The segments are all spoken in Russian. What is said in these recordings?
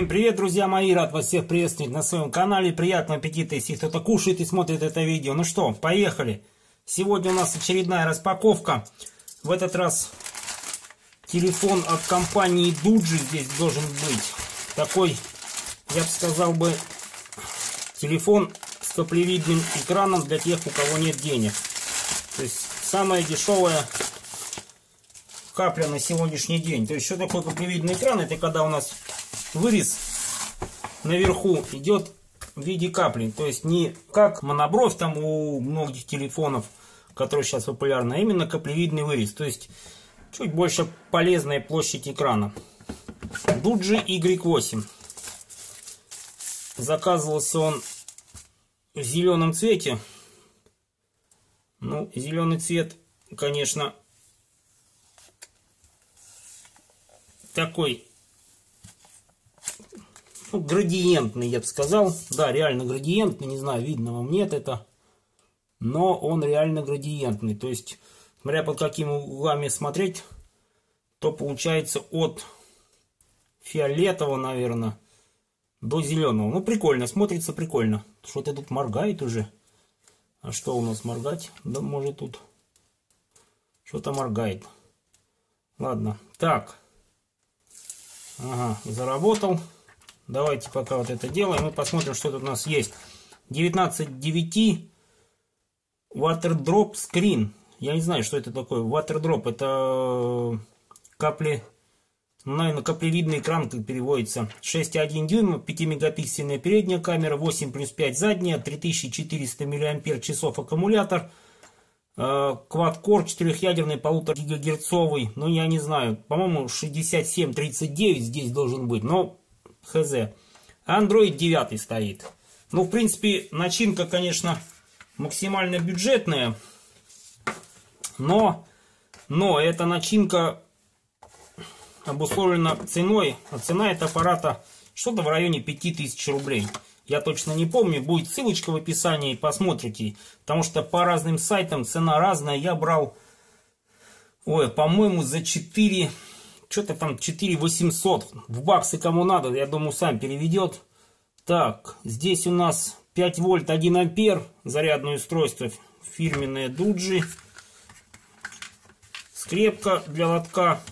привет, друзья мои! Рад вас всех приветствовать на своем канале. Приятного аппетита, если кто-то кушает и смотрит это видео. Ну что, поехали! Сегодня у нас очередная распаковка. В этот раз телефон от компании Doogee здесь должен быть. Такой, я бы сказал бы, телефон с каплевидным экраном для тех, у кого нет денег. То есть самая дешевая капля на сегодняшний день. То есть что такое каплевидный экран? Это когда у нас вырез наверху идет в виде капли. То есть не как монобровь там у многих телефонов, которые сейчас популярны, а именно каплевидный вырез. То есть чуть больше полезная площадь экрана. Doogee Y8. Заказывался он в зеленом цвете. Ну, зеленый цвет, конечно, такой, ну, градиентный, я бы сказал. Да, реально градиентный. Не знаю, видно вам, нет это. Но он реально градиентный. То есть, смотря под какими углами смотреть, то получается от фиолетового, наверное, до зеленого. Ну, прикольно, смотрится прикольно. Что-то тут моргает уже. А что у нас моргать? Да, может тут что-то моргает. Ладно, так. Ага, заработал. Давайте пока вот это делаем и посмотрим, что тут у нас есть. 19.9 Water Drop Screen. Я не знаю, что это такое. Water Drop. Это капли, наверное, каплевидный экран, как переводится. 6,1 дюйма, 5-мегапиксельная передняя камера, 8+5 задняя, 3400 мАч аккумулятор. Quad-core, 4-ядерный, 1,5 гигагерцовый. Ну, я не знаю. По-моему, 6739 здесь должен быть. Но, хз. Android 9 стоит. Ну, в принципе, начинка, конечно, максимально бюджетная. Но эта начинка обусловлена ценой. А цена этого аппарата что-то в районе 5000 рублей. Я точно не помню, будет ссылочка в описании, посмотрите. Потому что по разным сайтам цена разная. Я брал, по-моему, за 4, что-то там 4800. В баксы кому надо, я думаю, сам переведет. Так, здесь у нас 5 вольт 1 ампер. Зарядное устройство фирменное Doogee. Скрепка для лотка.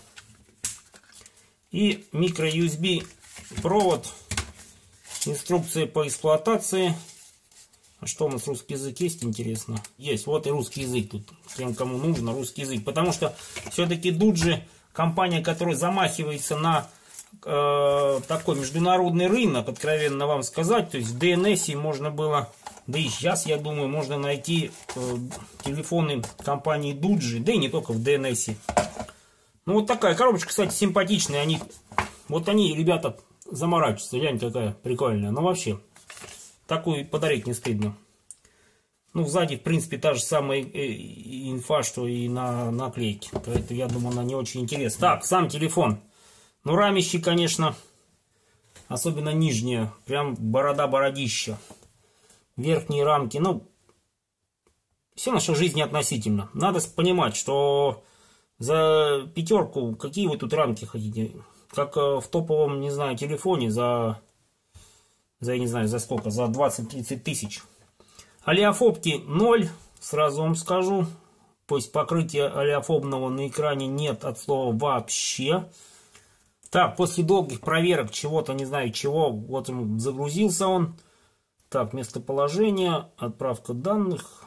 И микро-USB провод. Инструкция по эксплуатации. А что у нас, русский язык есть, интересно? Есть, вот и русский язык тут. Тем, кому нужно, русский язык. Потому что все-таки Doogee, компания, которая замахивается на такой международный рынок, откровенно вам сказать. То есть в DNS можно было, да и сейчас, я думаю, можно найти телефоны компании Doogee, да и не только в DNS. Ну вот такая коробочка, кстати, симпатичная. Вот они, ребята, заморачиваются. Глянь, какая прикольная. Но вообще, такую подарить не стыдно. Ну, сзади, в принципе, та же самая инфа, что и на наклейке. Поэтому, я думаю, она не очень интересна. Так, сам телефон. Ну, рамище, конечно, особенно нижнее. Прям борода-бородища. Верхние рамки, ну, все наша жизнь относительно. Надо понимать, что за пятерку, какие вы тут рамки хотите? Как в топовом, не знаю, телефоне я не знаю, за сколько, за 20-30 тысяч. Олеофобки 0, сразу вам скажу. То есть покрытия олеофобного на экране нет от слова вообще. Так, после долгих проверок чего-то, не знаю чего, вот он загрузился он. Так, местоположение, отправка данных.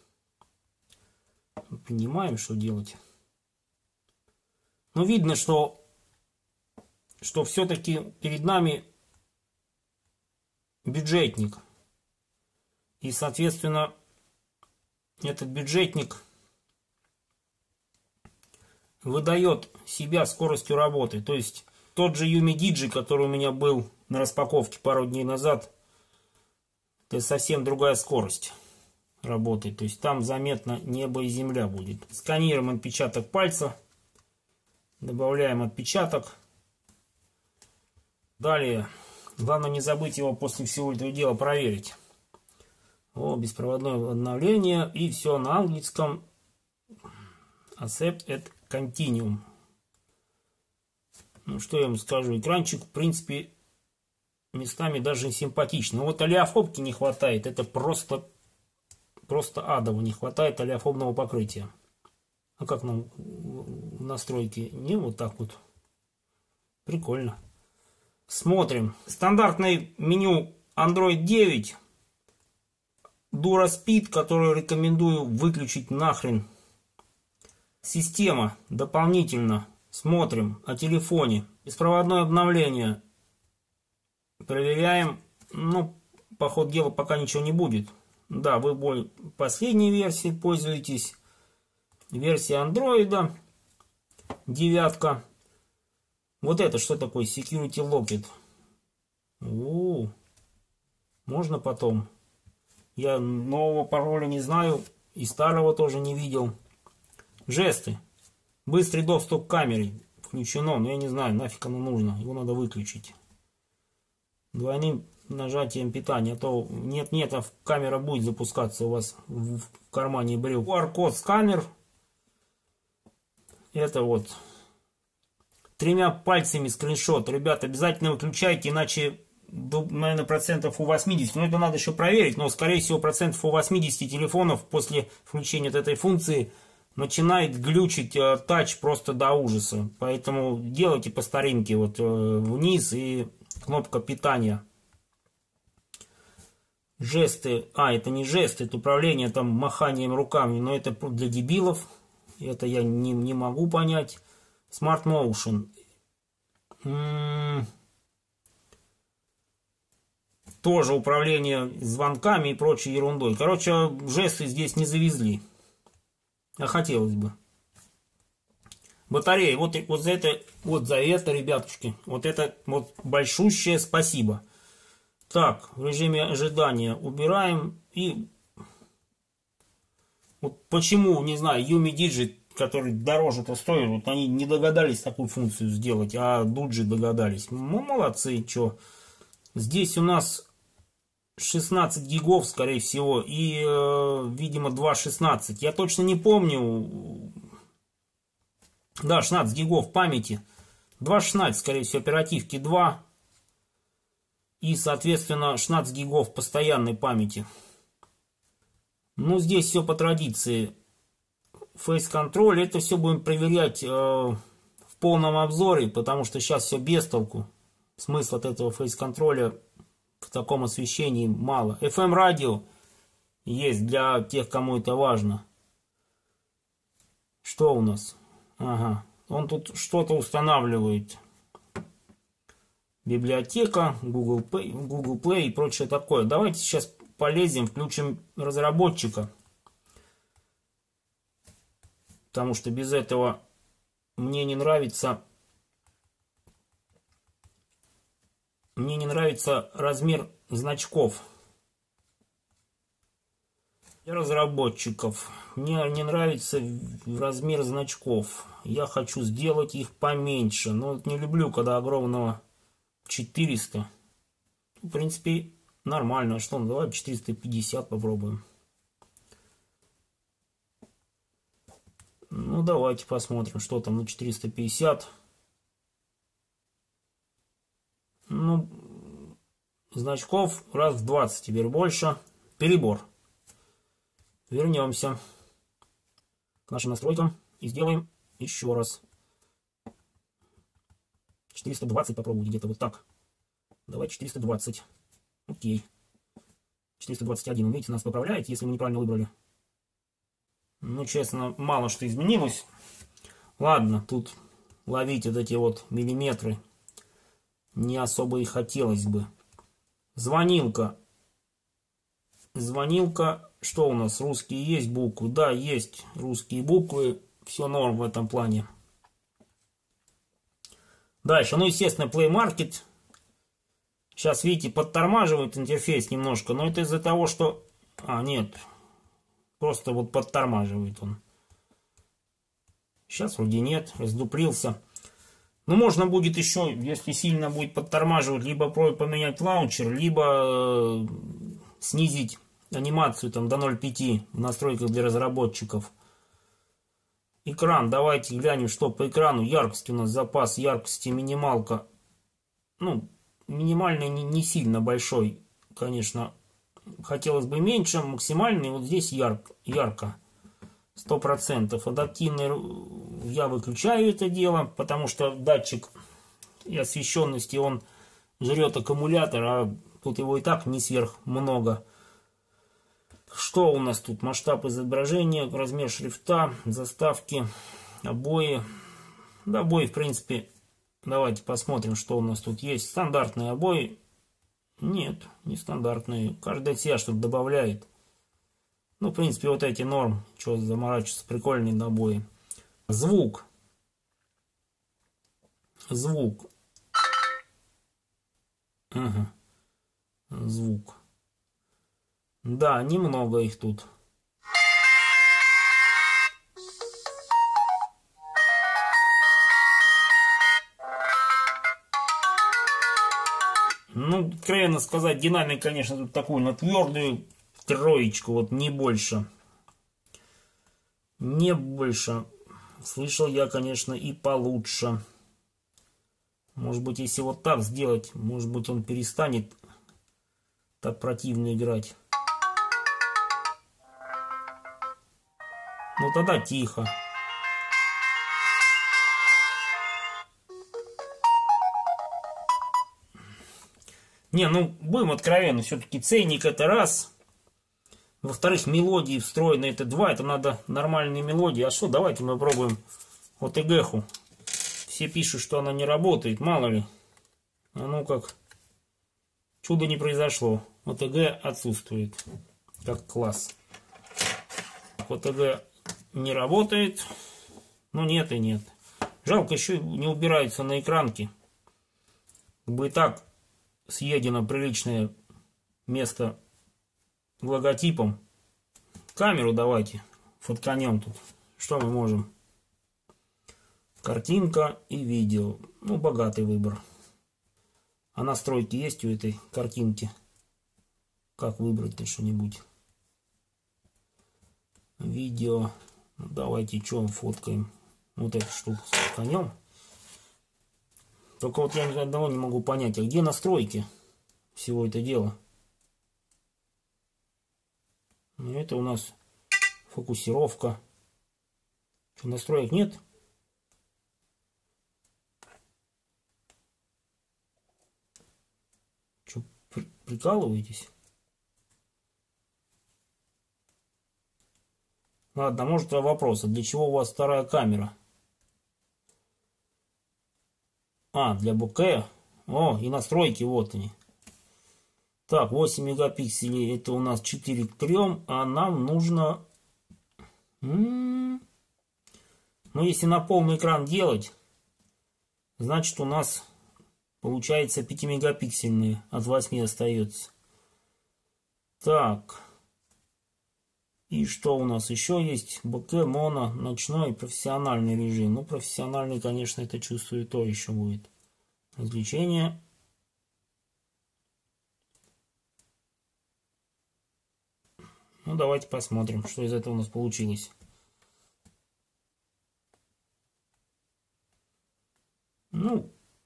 Понимаем, что делать. Но видно, что все-таки перед нами бюджетник. И, соответственно, этот бюджетник выдает себя скоростью работы. То есть тот же Umidigi, который у меня был на распаковке пару дней назад, это совсем другая скорость работы. То есть там заметно небо и земля будет. Сканируем отпечаток пальца. Добавляем отпечаток. Далее, главное не забыть его после всего этого дела проверить. Беспроводное обновление. И все на английском. Accept and Continuum. Ну, что я вам скажу. Экранчик, в принципе, местами даже симпатично. Вот олеофобки не хватает. Это просто адово. Не хватает олеофобного покрытия. А как нам в настройке? Не вот так вот. Прикольно. Смотрим. Стандартное меню Android 9. DuraSpeed, которую рекомендую выключить нахрен. Система. Дополнительно. Смотрим о телефоне. Беспроводное обновление. Проверяем. Ну, по ходу дела пока ничего не будет. Да, вы последней версией пользуетесь. Версия андроида. 9. Вот это что такое? Security Locket. Можно потом. Я нового пароля не знаю. И старого тоже не видел. Жесты. Быстрый доступ к камере. Включено. Но я не знаю, нафиг оно нужно. Его надо выключить. Двойным нажатием питания. А то нет, а камера будет запускаться у вас в кармане брюк. QR-код сканер. Это вот 3 пальцами скриншот. Ребят, обязательно выключайте, иначе, наверное, процентов у 80. Но это надо еще проверить. Но, скорее всего, процентов у 80 телефонов после включения этой функции начинает глючить тач просто до ужаса. Поэтому делайте по старинке. Вот вниз и кнопка питания. Жесты. Это не жесты, это управление там маханием руками. Но это для дебилов. Это я не могу понять. Smart Motion. Тоже управление звонками и прочей ерундой. Короче, жесты здесь не завезли. А хотелось бы. Батарея. Вот за это, ребятушки. Вот это вот большущее спасибо. Так, в режиме ожидания убираем. И вот почему, не знаю, Yumi Digit, который дороже-то стоит, вот они не догадались такую функцию сделать, а Doogee догадались. Ну, молодцы, что. Здесь у нас 16 гигов, скорее всего, и, видимо, 2.16. Я точно не помню. Да, 16 гигов памяти. 2.16, скорее всего, оперативки 2. И, соответственно, 16 гигов постоянной памяти. Ну, здесь все по традиции. Face Control, это все будем проверять в полном обзоре, потому что сейчас все без толку. Смысл от этого Face Control в таком освещении мало. FM радио есть для тех, кому это важно. Что у нас? Ага, он тут что-то устанавливает. Библиотека, Google Play и прочее такое. Давайте сейчас полезем, включим разработчика. Потому что без этого мне не нравится размер значков. Для разработчиков мне не нравится размер значков. Я хочу сделать их поменьше. Но не люблю, когда огромного 400. В принципе, нормально. Что, давай 450 попробуем. Ну, давайте посмотрим, что там на 450. Ну, значков раз в 20, теперь больше. Перебор. Вернемся к нашим настройкам и сделаем еще раз. 420 попробуем где-то вот так. Давай 420. Окей. 421. Видите, нас поправляет, если мы неправильно выбрали. Ну, честно, мало что изменилось. Ладно, тут ловить вот эти вот миллиметры не особо и хотелось бы. Звонилка. Звонилка. Что у нас? Русские есть буквы? Да, есть русские буквы. Все норм в этом плане. Дальше. Ну, естественно, Play Market. Сейчас, видите, подтормаживает интерфейс немножко. Но это из-за того, что... нет. Просто вот подтормаживает он. Сейчас вроде нет. Раздуплился. Ну, можно будет еще, если сильно будет подтормаживать, либо поменять лаунчер, либо снизить анимацию там до 0.5 в настройках для разработчиков. Экран. Давайте глянем, что по экрану. Яркость у нас, запас яркости, минималка. Ну, минимальный не сильно большой, конечно. Хотелось бы меньше, максимальный вот здесь ярко. 100%. Адаптивный я выключаю это дело, потому что датчик и освещенности, он жрет аккумулятор, а тут его и так не сверх много. Что у нас тут? Масштаб изображения, размер шрифта, заставки, обои. Да, обои, в принципе, давайте посмотрим, что у нас тут есть. Стандартные обои. Нет, не стандартные. Каждый цвет что-то добавляет. Ну, в принципе, вот эти норм. Что заморачиваться, прикольные обои. Звук. Звук. Ага. Звук. Да, немного их тут. Ну, откровенно сказать, динамик, конечно, тут такую на твердую троечку, вот не больше. Не больше. Слышал я, конечно, и получше. Может быть, если вот так сделать, может быть, он перестанет так противно играть. Ну, тогда тихо. Не, ну, будем откровенны, все-таки ценник это раз. Во-вторых, мелодии встроены это два, это надо нормальные мелодии. А что, давайте мы пробуем OTG-ху. Все пишут, что она не работает, мало ли. А ну как, чудо не произошло. OTG отсутствует, как класс. OTG не работает, ну нет и нет. Жалко, еще не убирается на экранке. Как бы и так съедено приличное место логотипом. Камеру давайте фотканем тут. Что мы можем? Картинка и видео. Ну, богатый выбор. А настройки есть у этой картинки? Как выбрать-то что-нибудь? Видео. Ну, давайте что фоткаем? Вот эту штуку фотканем. Только вот я одного не могу понять, а где настройки всего это дела? Ну, это у нас фокусировка. Что, настроек нет? Что, прикалываетесь? Ладно, может вопрос, а для чего у вас вторая камера? А, для боке. О, и настройки, вот они. Так, 8 мегапикселей, это у нас 4 к 3, а нам нужно... Ну, если на полный экран делать, значит у нас получается 5 мегапиксельные, от 8 остается. Так. И что у нас еще есть? Боке, моно, ночной, профессиональный режим. Ну, профессиональный, конечно, это чувствую, то еще будет. Развлечение. Ну, давайте посмотрим, что из этого у нас получилось. Ну,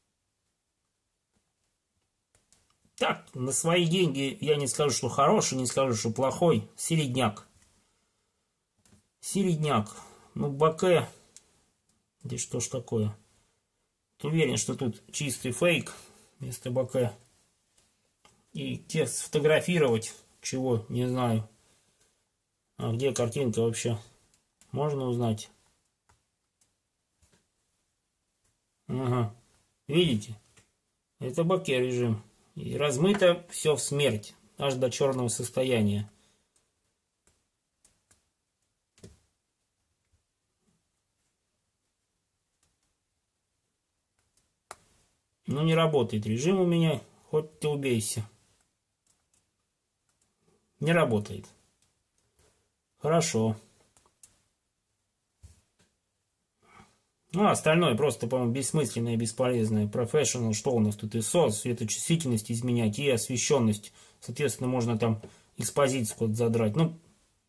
так, на свои деньги я не скажу, что хороший, не скажу, что плохой. Середняк. Середняк. Ну, боке. Да что ж такое? Уверен, что тут чистый фейк вместо боке. И текст сфотографировать, чего, не знаю. А где картинка вообще? Можно узнать? Ага. Видите? Это боке режим. И размыто все в смерть. Аж до черного состояния. Ну, не работает режим у меня. Хоть ты убейся. Не работает. Хорошо. Ну, остальное просто, по-моему, бессмысленное и бесполезное. Professional, что у нас тут? ISO, светочувствительность изменять и освещенность. Соответственно, можно там экспозицию куда-то задрать. Ну,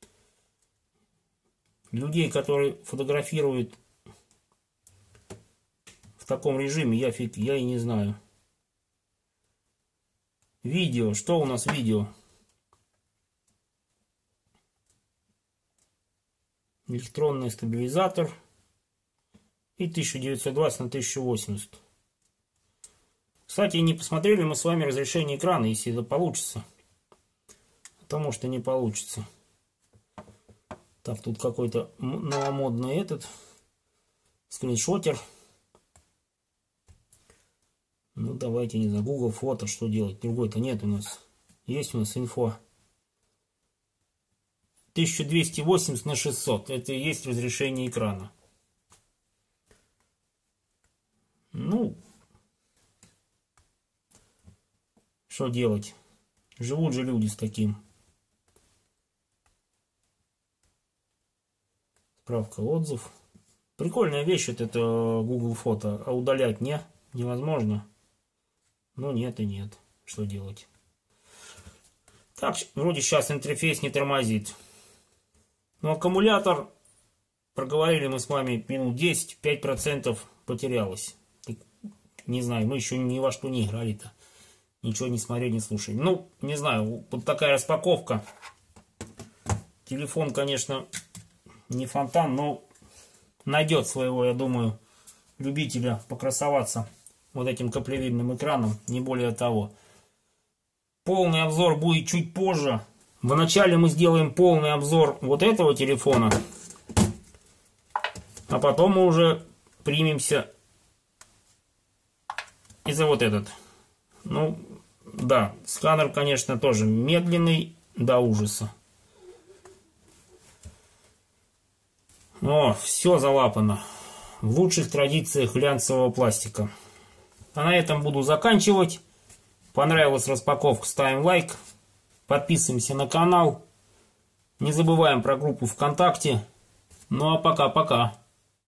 людей, которые фотографируют в таком режиме, я и не знаю. Видео. Что у нас видео? Электронный стабилизатор. И 1920 на 1080. Кстати, не посмотрели мы с вами разрешение экрана, если это получится. Потому что не получится. Так, тут какой-то новомодный этот скриншотер. Ну, давайте, не знаю, Google фото, что делать? Другой-то нет у нас. Есть у нас инфо. 1280 на 600. Это и есть разрешение экрана. Ну, что делать? Живут же люди с таким. Справка, отзыв. Прикольная вещь вот это Google фото. А удалять невозможно. Ну нет и нет. Что делать? Так, вроде сейчас интерфейс не тормозит. Но аккумулятор, проговорили мы с вами минут 10, 5% потерялось. Не знаю, мы еще ни во что не играли-то. Ничего не смотрели, не слушали. Ну, не знаю, вот такая распаковка. Телефон, конечно, не фонтан, но найдет своего, я думаю, любителя покрасоваться вот этим каплевидным экраном, не более того. Полный обзор будет чуть позже. Вначале мы сделаем полный обзор вот этого телефона, а потом мы уже примемся и за вот этот. Ну, да, сканер, конечно, тоже медленный до ужаса. О, все залапано. В лучших традициях глянцевого пластика. А на этом буду заканчивать. Понравилась распаковка, ставим лайк. Подписываемся на канал. Не забываем про группу ВКонтакте. Ну а пока-пока.